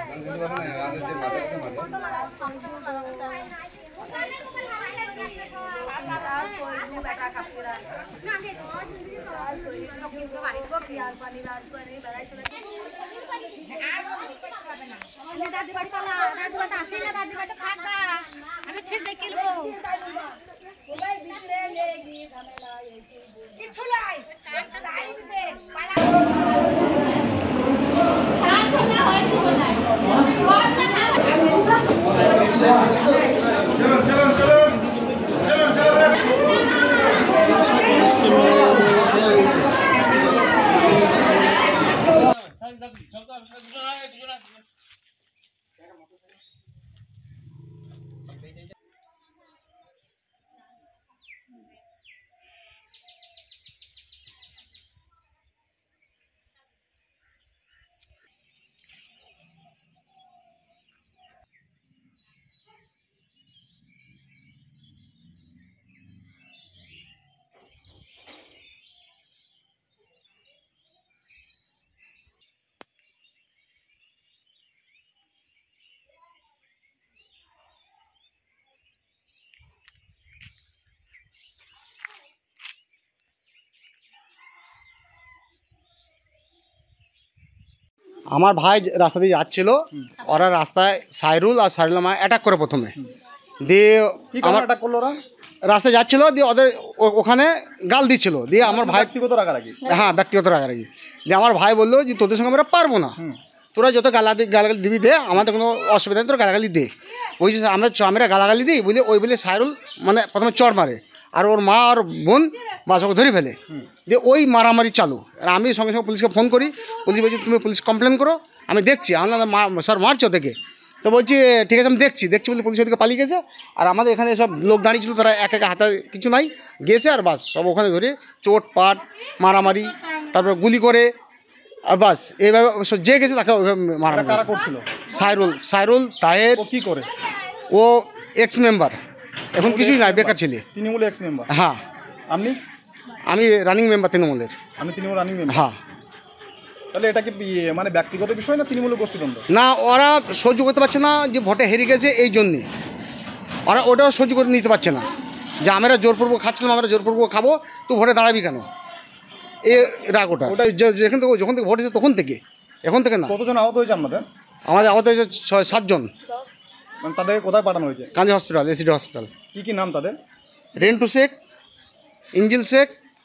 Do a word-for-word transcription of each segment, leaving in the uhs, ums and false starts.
আমি ঠিক দেখি কিছু নাই আমার ভাই রাস্তা দিয়ে যাচ্ছিল, ওরা রাস্তায় সাইরুল আর সাইরুল মা অ্যাটাক করে প্রথমে, দিয়ে আমার অ্যাটাক করলো ওরা রাস্তায় যাচ্ছিল, দিয়ে ওদের ওখানে গাল দিচ্ছিল, দিয়ে আমার ভাই ব্যক্তিগত রাগারাগি, হ্যাঁ ব্যক্তিগত রাগারাগি, দিয়ে আমার ভাই বললো যে তোদের সঙ্গে আমরা পারবো না, তোরা যত গালাদি গালাগালি দিবি দে, আমাদের কোনো অসুবিধা নেই, তোরা গালাগালি দে। ওই যে আমরা আমরা গালাগালি দিই বুঝলি, ওই বলে সাইরুল মানে প্রথমে চড় মারে, আর ওর মা আর বোন বাস ওকে ধরে ফেলে, দিয়ে ওই মারামারি চালু। আর আমি সঙ্গে সঙ্গে পুলিশকে ফোন করি, পুলিশ বলছি তুমি পুলিশ কমপ্লেন করো, আমি দেখছি। আমরা স্যার মারছো থেকে, তো বলছি ঠিক আছে আমি দেখছি দেখছি বলে পুলিশ ওদিকে পালিয়ে গেছে। আর আমাদের এখানে সব লোক দাঁড়িয়ে ছিল, তারা এক একে হাতে কিছু নাই গিয়েছে, আর বাস সব ওখানে ধরে চোট পাট মারামারি, তারপর গুলি করে, আর বাস এইভাবে যে গেছে তাকে ওইভাবে মারামারি করছিল। সাইরুল সাইরুল তাহের ও কি করে? ও এক্স মেম্বার, এখন কিছুই নাই, বেকার ছেলে। Trinamool ex member? হ্যাঁ। আপনি? আমি রানিং মেম্বার তৃণমূলের। আমি তৃণমূল রানিং মেম্বার? হ্যাঁ। তাহলে এটা কি মানে ব্যক্তিগত বিষয় না তৃণমূল গোষ্ঠীদ্বন্দ্ব? না, ওরা সহ্য করতে পারছে না যে ভোটে হেরে গেছে, এই জন্যে ওরা ওটাও সহ্য করে নিতে পারছে না, যে আমরা জোরপূর্বক খাচ্ছিলাম, আমরা জোরপূর্বক খাবো, তুই ভোটে দাঁড়াবি কেন, এ রাগ ওটা ওটা যেখান থেকে যখন থেকে ভোট হয়েছে তখন থেকে, এখন থেকে না। কতজন আহত হয়েছে আপনাদের? আমাদের আহত হয়েছে ছয় সাতজন। মানে তাদেরকে কোথায় পাঠানো হয়েছে? কান্দি হসপিটাল, এসিডি হসপিটাল। কী কী নাম তাদের? রেন্টু শেখ, ইঞ্জিল শেখ,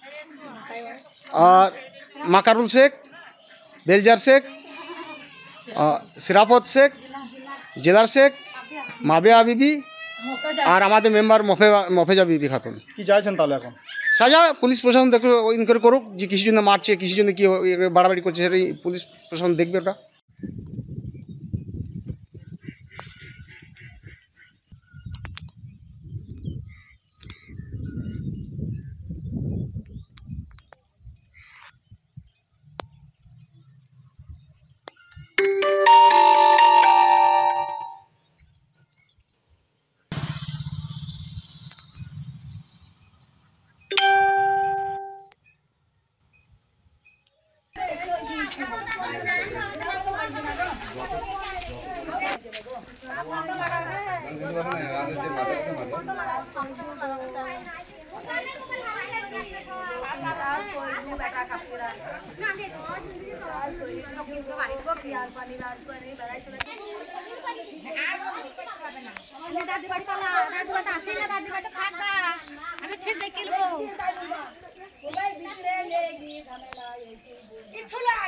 আর মাকারুল শেখ, বেলজার শেখ, সিরাফত শেখ, জেলার শেখ, মাবেয়া বিবি, আর আমাদের মেম্বার মফে মফেজা বিবি খাতুন। কি চাইছেন তাহলে এখন? সাজা পুলিশ প্রশাসন দেখো ইনকোয়ারি করুক, যে কিসের জন্য মারছে, কিসের জন্য কী বাড়াবাড়ি করছে, সেটাই পুলিশ প্রশাসন দেখবে ওটা। আমি ঠিক দেখি কিছু নাই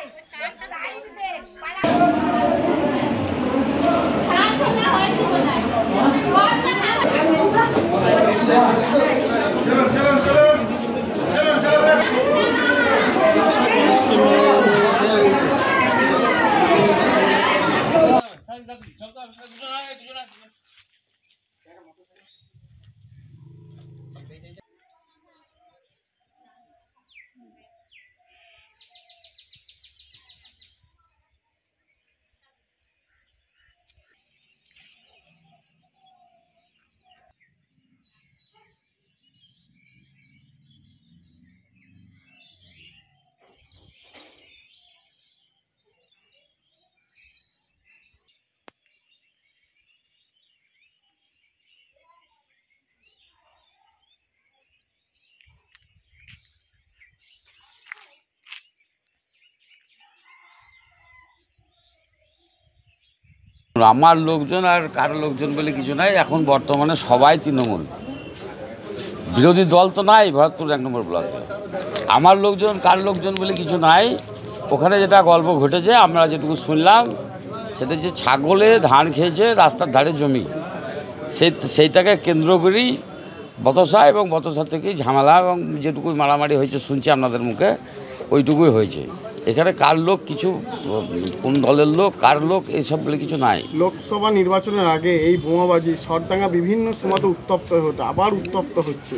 আমার লোকজন আর কারো লোকজন বলে কিছু নাই, এখন বর্তমানে সবাই তৃণমূল, বিরোধী দল তো নাই ভরতপুর এক নম্বর ব্লকে। আমার লোকজন কার লোকজন বলে কিছু নাই। ওখানে যেটা গল্প ঘটেছে আমরা যেটুকু শুনলাম, সেটা যে ছাগলে ধান খেয়েছে রাস্তার ধারে জমি, সেই সেইটাকে কেন্দ্র করেই বতসা এবং বতসা থেকেই ঝামেলা এবং যেটুকুই মারামারি হয়েছে শুনছি আপনাদের মুখে, ওইটুকুই হয়েছে। এখানে কার লোক কিছু, কোন দলের লোক কার লোক এইসব বলে কিছু নাই। লোকসভা নির্বাচনের আগে এই বোমাবাজি সরডাঙ্গা বিভিন্ন সময় উত্তপ্ত হতো, আবার উত্তপ্ত হচ্ছে।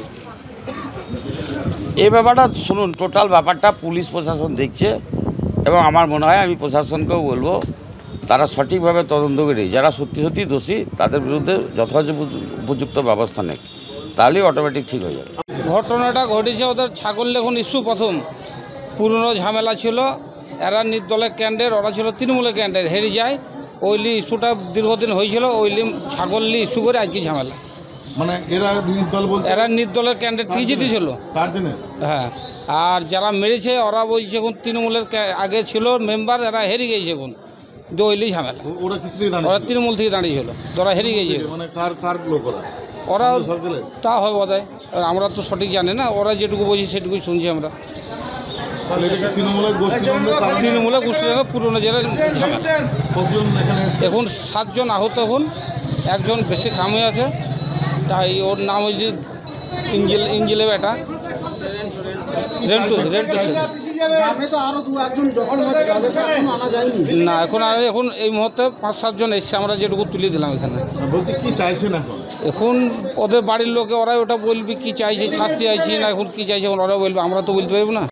এই ব্যাপারটা শুনুন, টোটাল ব্যাপারটা পুলিশ প্রশাসন দেখছে এবং আমার মনে হয় আমি প্রশাসনকেও বলবো তারা সঠিকভাবে তদন্ত করে যারা সত্যি সত্যি দোষী তাদের বিরুদ্ধে যথাযথ উপযুক্ত ব্যবস্থা নেয়, তাহলেই অটোমেটিক ঠিক হয়ে যাবে। ঘটনাটা ঘটেছে ওদের ছাগল লেখন ইস্যু প্রথম পুরনো ঝামেলা ছিল, এরা নির্দলের ক্যান্ডের, ওরা ছিল তৃণমূলের ক্যান্ডের, হেরে যায়। ওইলি ইস্যুটা দীর্ঘদিন হয়েছিল, ওইলি ছাগল নিয়ে ইস্যু করে আজকে ঝামেলা। মানে এরা নির্দল বলতে এরা নির্দলের ক্যান্ডেট ঠিক জিতেছিল। কার জন্য? হ্যাঁ, আর যারা মেরেছে ওরা বলছে এখন তৃণমূলের আগে ছিল মেম্বার, এরা হেরে গেছে এখন দইলি ঝামেলা। ওরা কিস থেকে দাঁড়িয়ে? ওরা তৃণমূল থেকে দাঁড়িয়েছিল, ওরা হেরে গেছে। মানে কার কার লোক ওরা? ওরা সরকারের? তা হয় বোধ হয়, আমরা তো সঠিক জানি না, ওরা যেটুকু বলছে সেটুকুই শুনছি আমরা। তাহলে এটা কি তৃণমূলের গোষ্ঠী? তৃণমূলের গোষ্ঠী পুরনো জেলার ঝামেলা। কতজন এখানে এসছে? এখন সাতজন আহত, এখন একজন বেশি খামে আছে, তাই ওর নাম হয়েছে ইঞ্জিল ইঞ্জিলে বেটা রেন্টু রেন্টু না। এখন আর এখন এই মুহূর্তে পাঁচ সাতজন এসছে, আমরা যেটুকু তুলে দিলাম এখানে। বলছি কি চাইছেন এখন? এখন ওদের বাড়ির লোকে ওরাই ওটা বলবি কি চাইছে, শাস্তি চাইছি না এখন কি চাইছে ওরা বলবে, আমরা তো বলতে পারবো না।